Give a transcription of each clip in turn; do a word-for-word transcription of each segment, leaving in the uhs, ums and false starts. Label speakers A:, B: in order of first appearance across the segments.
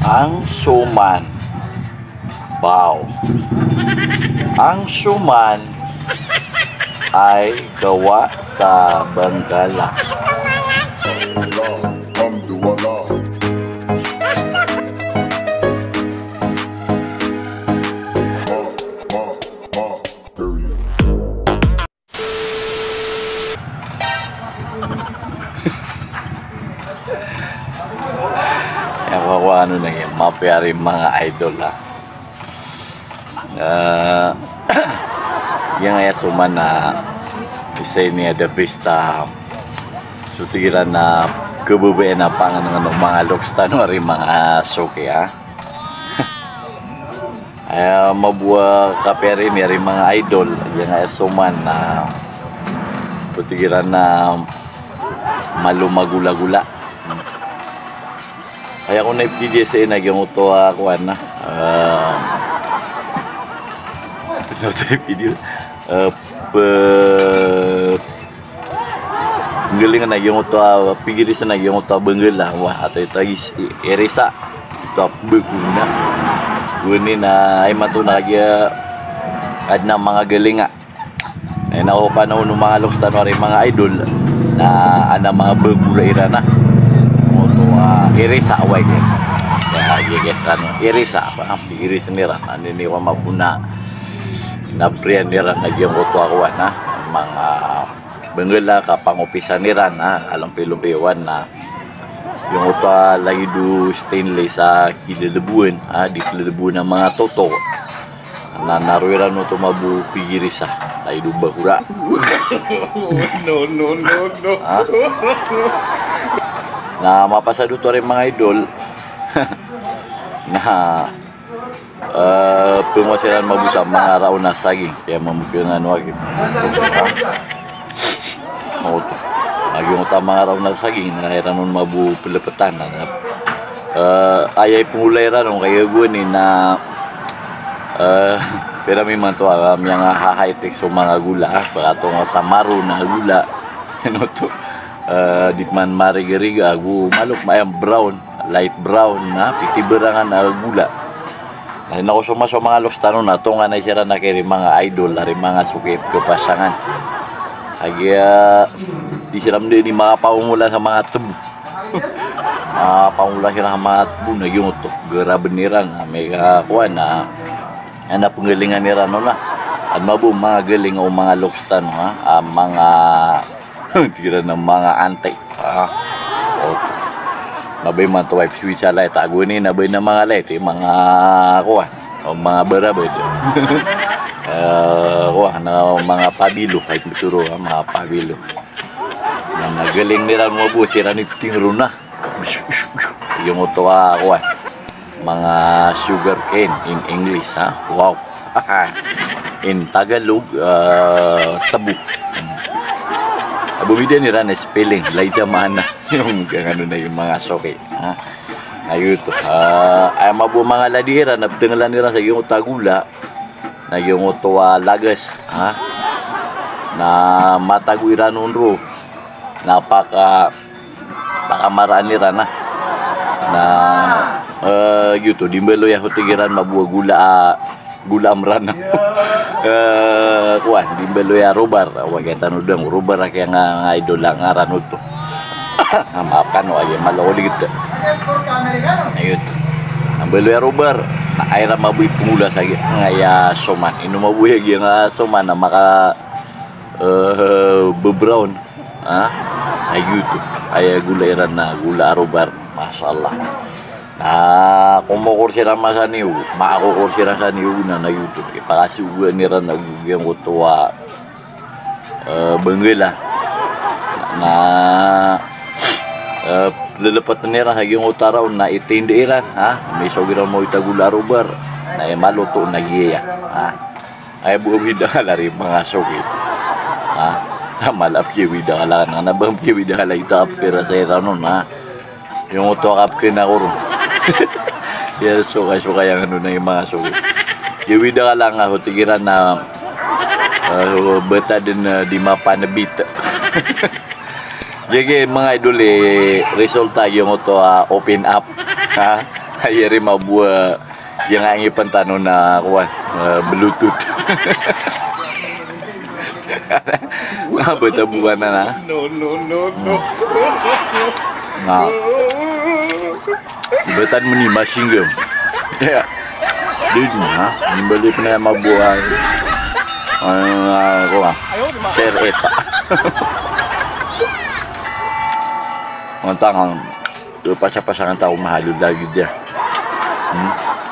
A: Ang suman. Wow. Ang suman ay gawa sa Benggala. Yung ano na yung mapiyari mga idol ha. Uh, yung nga suman na isa niya the best uh, so tigilan na kabubayan na pangan ng mga lokstan o rin mga soke ha. Ay mabuha kapere niya rin mga idol yung nga suman na so tigilan na malumagula-gula. Kaya kung na-P D S A na yung ito ako na uh, video uh, galingan na yung ito pigilis na yung ito benggala wah atau ito is erisa ito beguna guni na ay matuna kaya ad na mga galinga ay nakuha na unong mga lokstan o mga idol na ana mga begura ira na Uh, irisa away ya, ya guys ano irisa apa am irisa nira ani ni wa mabuna na priyan nira na yung uto ako na mga benggala ka pangupisan nira na alam pilumpiwan na yung uto lagi do stainless sa kidelebuan ah di kidelebuan ng mga toto na naruira no to mabu pigirisa lagi do bakura. No no no no. Ah? Na mapasado to rin mga idol na uh, pumasiran mabusa mga raon na saging kaya mamukyo nga nuwagin o to yung ta mga raon na saging na hiranon mabu pilipetan na uh, ayay pumulay ranon kaya gunin na uh, pero may man to uh, yung high-tech so mga gula baka to nga sa maro na gula ano to Uh, di man marigariga agu maluk mayam brown light brown na pitiberangan na gula ay nako suma sa mga lokstano na to nga na sira na kay mga idol ari mga sukip ko pasangan agya di siram din ni mga paumula sa mga tebu ah paumula sira sa mga tebu na yung to gara benirang may kuan na ana penggalingan nira no na at mabu mga galing o mga lokstano ha ah, mga tira ng mga antek ah oh nabay man to wipe switch alay tago ni nabay na mga light eh, mga kuha o mga barabay uh, kuha na mga pabilo kahit maturo ha, mga pabilo na nagaling nila mo po sira ni tingro na yung ito ha kuha mga sugar cane in English ha wow in Tagalog uh, tabu. Bumida ni Rana spelling, laita mana yung ano na yung mga soke. Ha? Ayun to. Uh, ay mabu mga ladira na dengalan nila sa yung tagula na yung to uh, lagas, ha? Na mataguiran unro. Napaka pakamaraan ni Rana na uh, yuto dimbelo ya hotigiran mabuha gula uh, gula amrana. Eh kuan dimbelo ya robar wagatan udang robar kaya nga idol lang ngaran uto maafkan o ay malawali gitu ayun ang belo ya robar na ayra mabuhi pumula sa ngaya soman ino mabuhi nga soman na maka uh, bebrown ha ayun to ay gula iran na gula robar masyaallah na kumukur sila masa niyo maakukur sila sa niyo na na YouTube ipakasugan nila na gugyan ko to uh, benggala na uh, lalapat na nila haging utaraw na itindi iran ha may sogiran mo itagula rubar na maluto na giya ha ay buong hidala rin mga sogit ha malap yung hidala na nabang yung hidala itap kira sa iranon ha yung utokap kinakurong ya suka-suka yang ano na yung mga suki. Iwida ka lang ako tigiran na uh, beta din uh, di mapanabit. Jadi mga idol eh resulta yung ito uh, open up ha Ayari mabuha yang ang ipantano na kuwan, uh, Bluetooth. Nga ba tabuhan na na?
B: No, no, no, no.
A: Nga. Ibatan mo ni Masinggam. Yeah. Dito na, nimbali pa na yung mabuhay. Ano nga ako nga, Sir Eta. Ang tangang, ito pa siya pa sa kang tao mahalo lagi dia. Hmm?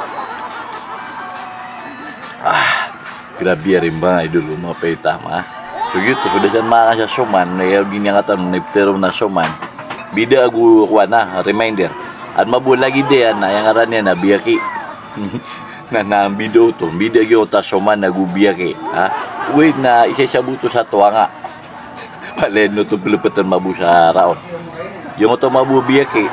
A: Ah, grabe rin ba idol, mga paitama. So gitu, kuda dyan mga siya suman, na yung ginyangatan, niptero na suman. Bida aku kuha na, reminder. At mabulagi diyan na, yung aran niya na biyaki. Na na video to, bida yung ta suman na gubiyaki. Ha? Wait na, isa siya buto sa tuwa nga. Paleno to pilupatan mabu sa raon. Yung ito mabu biyaki.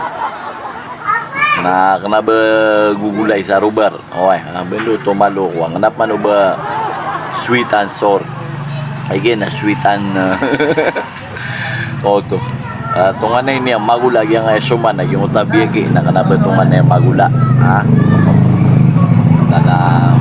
A: Na kenapa gugulay sa rubar. Okay, belo to malo ko. Kenapa man ba sweet and sour. Again, na sweet and uh, oto. Uh, tungan na ini magula yang ay suman na yung utabiyaki na kenapa tungan na magula. Ha? Na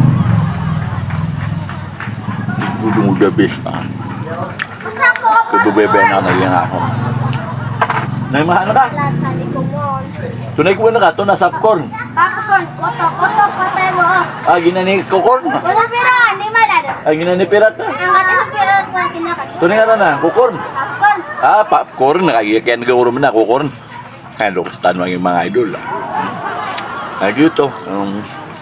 A: gudung udah bis ah. Kebebebe na na yang ako. Nay mahal ka? Tunay ko na ka to na popcorn.
C: Popcorn, koto, koto, koto mo.
A: Ah, ginani kokon.
C: Wala pera, ni madad.
A: Ah, ginani pirat na.
C: Ang kata sa pera ko kinakat.
A: Tunay ka na kokon.
C: Popcorn.
A: Ah, popcorn nakagyan ka urum na kokon. Kaya lokas tanong yung mga idol. Ah, gitu. Um,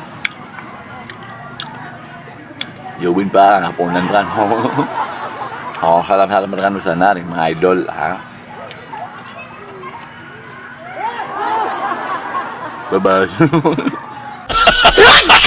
A: Yowin pa, hapunan kan. Oh, halam-halam kan sana rin mga idol, ha. Bye-bye.